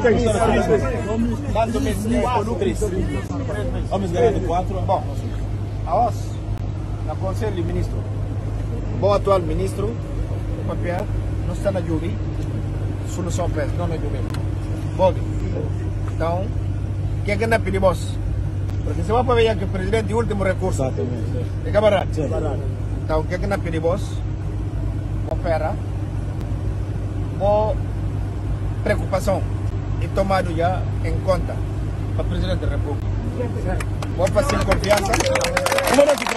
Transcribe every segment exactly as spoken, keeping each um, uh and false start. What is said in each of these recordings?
Quanto meses de três? Vamos ganhar quatro. Bom, a nós, na Conselho de Ministro, bom atual ministro, o papel não está na Jubi, solução para não na Jubi. Bob, então, quem é que não pede voz? Porque se vai para ver que o presidente é o último recurso. É camarada? Então, quem é que não pede voz? Opera, boa preocupação e tomado já em conta para o presidente da República. Vou fazer confiança. Vou fazer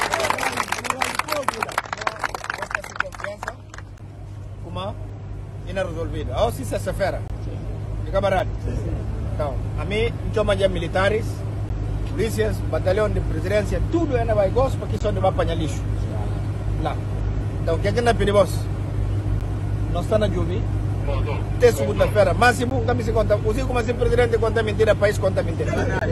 confiança. Como é resolvido. A hoje sexta-feira. De camarada. Então, a mim, chama de militares, polícias, batalhão de presidência, tudo ainda vai gosto porque só não vai apanhar lixo. Lá. Então, o que é que não pedimos? Nós estamos na Jubi. Até segunda-feira, máximo, kami se conta. Usi como se presidente conta mentira, país conta mentira.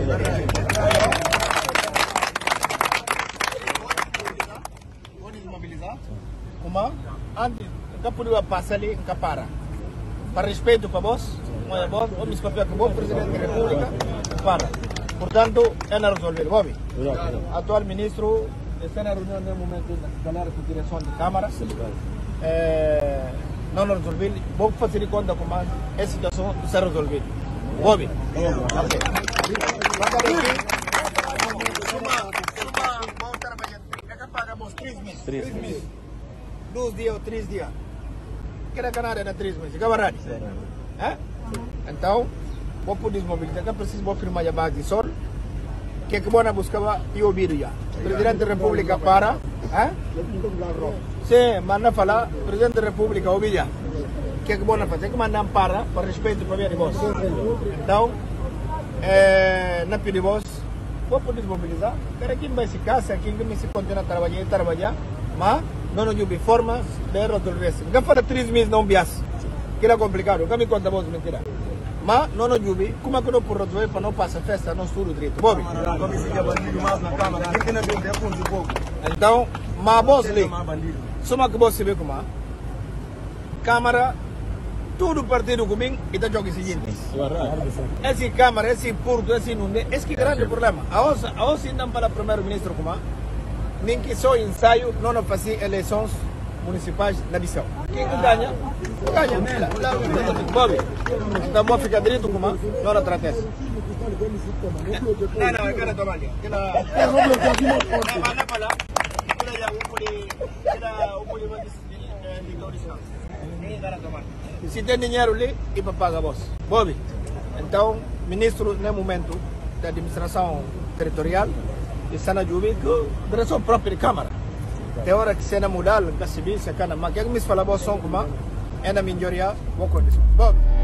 Vou desmobilizar. Como? Antes, nunca podia passar ali, nunca para. Para respeito para vós, não é bom, o meu papel que bom presidente da República, para. Portanto, é na resolver. Bobi, atual ministro, está na reunião no momento da galera com direção de Câmara. É, não resolver, vou fazer conta como a situação está resolvida. Bobi. Três meses. Dois dias ou três dias. Que era Canária na três meses. Camarada? É? Então, vou por desmobilizar. Que preciso vou firmar a base de sol. Que é que vou buscar e ouvir já. Presidente da República para. É? Sim, mas não falar. Presidente da República ouvir já. Que é que vou fazer? Que mandam para, para respeito para minha voz. Então, é, na pedir voz, vou por desmobilizar. Cara, quem vai se casa, quem vai se continuar a trabalhar, trabalhar, mas não nos houve formas de resolver. Não fora três meses não bias. Que era complicado, que me conta a voz mentira. Mas não nos houve, como é que não por resolver para não passar festa, não estudo direito. Bobi. Então, mas a voz ali, só que você vê como Câmara, tudo partido comigo e está jogando o seguinte. Esse Câmara, esse Porto, esse Nunde, esse é o grande problema. A hoje não para o primeiro-ministro como nem que só ensaio não não fazer eleições municipais na Bissau. Quem ganha, ganha. Bobi, então vou ficar direito como não na tratessa. Não, não, eu quero tomar ali. Se tem dinheiro ali, e para pagar a voz. Bobi, então, ministro, no momento da administração territorial, está na Jubi, que direção própria de Câmara. Tem hora que se não mudar, que se vê, se cana, mas que me fala a voz, como é na maioria, boa condição. Bobi.